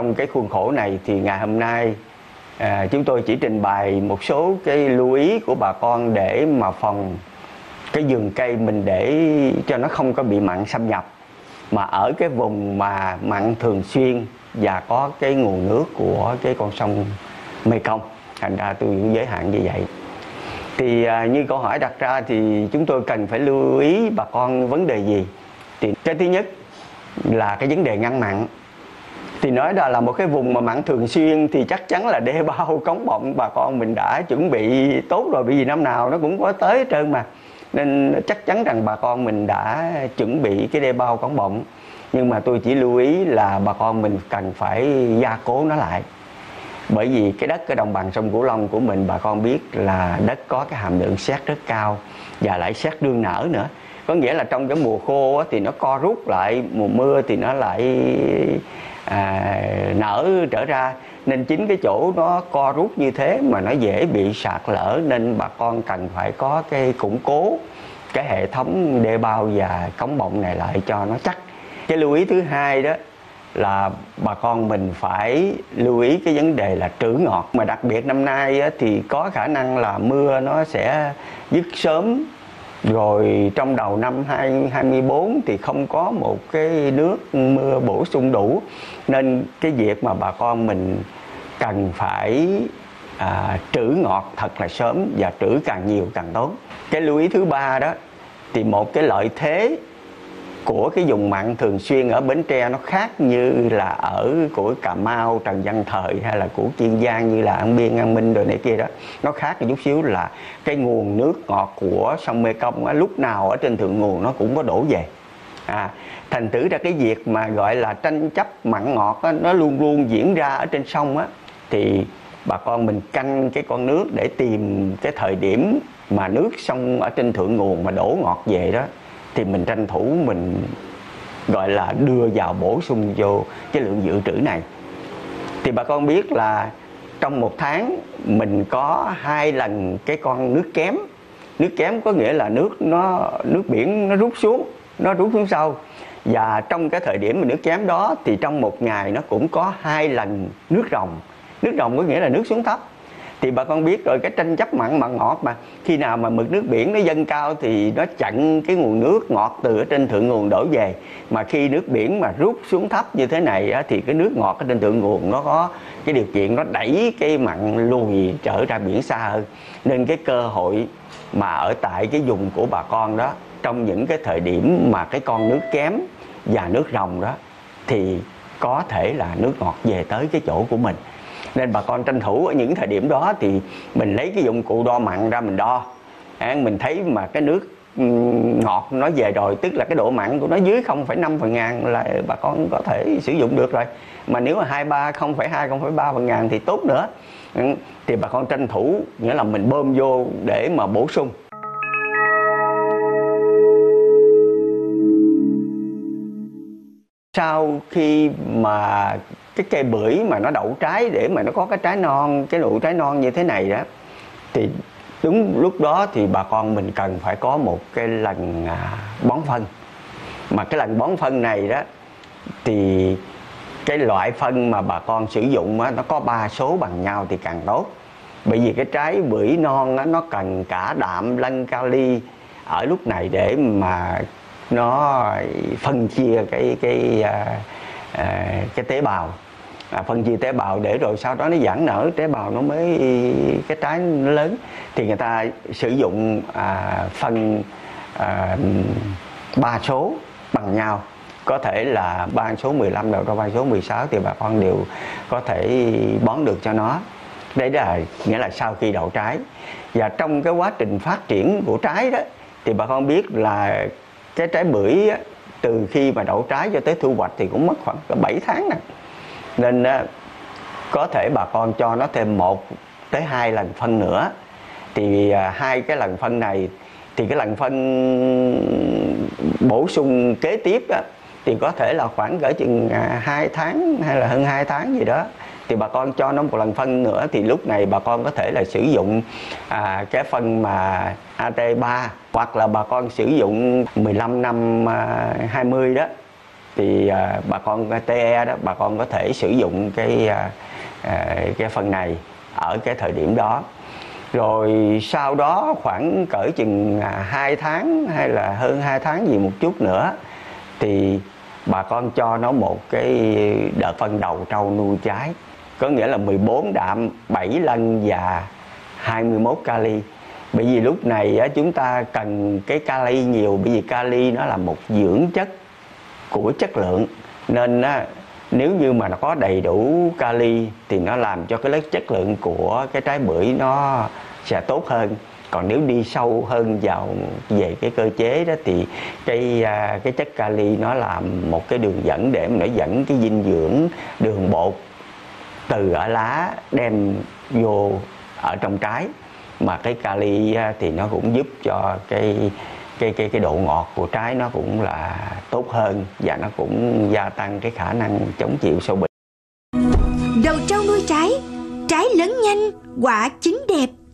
trong cái khuôn khổ này thì ngày hôm nay chúng tôi chỉ trình bày một số cái lưu ý của bà con để mà phòng cái vườn cây mình, để cho nó không có bị mặn xâm nhập, mà ở cái vùng mà mặn thường xuyên và có cái nguồn nước của cái con sông Mekong. Thành ra tôi cũng giới hạn như vậy. Thì như câu hỏi đặt ra thì chúng tôi cần phải lưu ý bà con vấn đề gì? Thì cái thứ nhất là cái vấn đề ngăn mặn. Thì nói ra là một cái vùng mà mặn thường xuyên thì chắc chắn là đê bao cống bọng bà con mình đã chuẩn bị tốt rồi, bởi vì năm nào nó cũng có tới hết trơn mà. Nên chắc chắn rằng bà con mình đã chuẩn bị cái đê bao cống bọng. Nhưng mà tôi chỉ lưu ý là bà con mình cần phải gia cố nó lại. Bởi vì cái đất ở đồng bằng sông Cửu Long của mình, bà con biết là đất có cái hàm lượng sét rất cao và lại sét đương nở nữa. Có nghĩa là trong cái mùa khô thì nó co rút lại, mùa mưa thì nó lại nở trở ra. Nên chính cái chỗ nó co rút như thế mà nó dễ bị sạt lở, nên bà con cần phải có cái củng cố cái hệ thống đê bao và cống bọng này lại cho nó chắc. Cái lưu ý thứ hai đó là bà con mình phải lưu ý cái vấn đề là trữ ngọt. Mà đặc biệt năm nay thì có khả năng là mưa nó sẽ dứt sớm, rồi trong đầu năm 2024 thì không có một cái nước mưa bổ sung đủ. Nên cái việc mà bà con mình cần phải trữ ngọt thật là sớm, và trữ càng nhiều càng tốt. Cái lưu ý thứ ba đó thì một cái lợi thế của cái vùng mặn thường xuyên ở Bến Tre nó khác như là ở của Cà Mau, Trần Văn Thời hay là của Kiên Giang như là An Biên, An Minh rồi này kia đó. Nó khác một chút xíu là cái nguồn nước ngọt của sông Mekong lúc nào ở trên thượng nguồn nó cũng có đổ về. Thành thử ra cái việc mà gọi là tranh chấp mặn ngọt nó luôn luôn diễn ra ở trên sông thì bà con mình canh cái con nước để tìm cái thời điểm mà nước sông ở trên thượng nguồn mà đổ ngọt về đó, thì mình tranh thủ mình gọi là đưa vào bổ sung vô cái lượng dự trữ này. Thì bà con biết là trong một tháng mình có 2 lần cái con nước kém. Nước kém có nghĩa là nước biển nó rút xuống sâu. Và trong cái thời điểm mà nước kém đó thì trong một ngày nó cũng có 2 lần nước ròng. Nước ròng có nghĩa là nước xuống thấp. Thì bà con biết rồi, cái tranh chấp mặn ngọt mà khi nào mà mực nước biển nó dâng cao thì nó chặn cái nguồn nước ngọt từ ở trên thượng nguồn đổ về. Mà khi nước biển mà rút xuống thấp như thế này thì cái nước ngọt ở trên thượng nguồn nó có cái điều kiện nó đẩy cái mặn lùi trở ra biển xa hơn. Nên cái cơ hội mà ở tại cái vùng của bà con đó, trong những cái thời điểm mà cái con nước kém và nước ròng đó, thì có thể là nước ngọt về tới cái chỗ của mình. Nên bà con tranh thủ ở những thời điểm đó thì mình lấy cái dụng cụ đo mặn ra mình đo. Mình thấy mà cái nước ngọt nó về rồi, tức là cái độ mặn của nó dưới 0,5/1000 là bà con có thể sử dụng được rồi. Mà nếu mà 0,2, 0,3/1000 thì tốt nữa. Thì bà con tranh thủ, nghĩa là mình bơm vô để mà bổ sung. Sau khi mà cái cây bưởi mà nó đậu trái để mà nó có cái trái non, cái nụ trái non như thế này đó, thì đúng lúc đó thì bà con mình cần phải có một cái lần bón phân. Mà cái lần bón phân này đó thì cái loại phân mà bà con sử dụng nó có 3 số bằng nhau thì càng tốt. Bởi vì cái trái bưởi non nó cần cả đạm lẫn kali ở lúc này để mà nó phân chia cái tế bào, phân chia tế bào để rồi sau đó nó giãn nở tế bào, nó mới cái trái nó lớn. Thì người ta sử dụng phân 3 số bằng nhau, có thể là 3 số 15 đầu ra 3 số 16 thì bà con đều có thể bón được cho nó. Đấy là nghĩa là sau khi đậu trái. Và trong cái quá trình phát triển của trái đó thì bà con biết là cái trái bưởi từ khi mà đậu trái cho tới thu hoạch thì cũng mất khoảng 7 tháng nè. Nên có thể bà con cho nó thêm 1 tới 2 lần phân nữa. Thì 2 cái lần phân này thì cái lần phân bổ sung kế tiếp đó, thì có thể là khoảng cỡ chừng 2 tháng hay là hơn 2 tháng gì đó. Thì bà con cho nó 1 lần phân nữa, thì lúc này bà con có thể là sử dụng cái phân mà AT3, hoặc là bà con sử dụng 15 năm 20 đó, thì bà con TE đó, bà con có thể sử dụng cái phân này ở cái thời điểm đó. Rồi sau đó khoảng cỡ chừng 2 tháng hay là hơn 2 tháng gì một chút nữa thì bà con cho nó một cái đợt phân đầu trâu nuôi trái, có nghĩa là 14 đạm, 7 lân và 21 kali. Bởi vì lúc này chúng ta cần cái kali nhiều, bởi vì kali nó là một dưỡng chất của chất lượng, nên nếu như mà nó có đầy đủ kali thì nó làm cho cái lớp chất lượng của cái trái bưởi nó sẽ tốt hơn. Còn nếu đi sâu hơn vào về cái cơ chế đó thì cái chất kali nó làm một cái đường dẫn để mà nó dẫn cái dinh dưỡng đường bột từ ở lá đem vô ở trong trái, mà cái kali thì nó cũng giúp cho cái độ ngọt của trái nó cũng là tốt hơn, và nó cũng gia tăng cái khả năng chống chịu sâu bệnh. Đầu trâu nuôi trái, trái lớn nhanh, quả chín đẹp.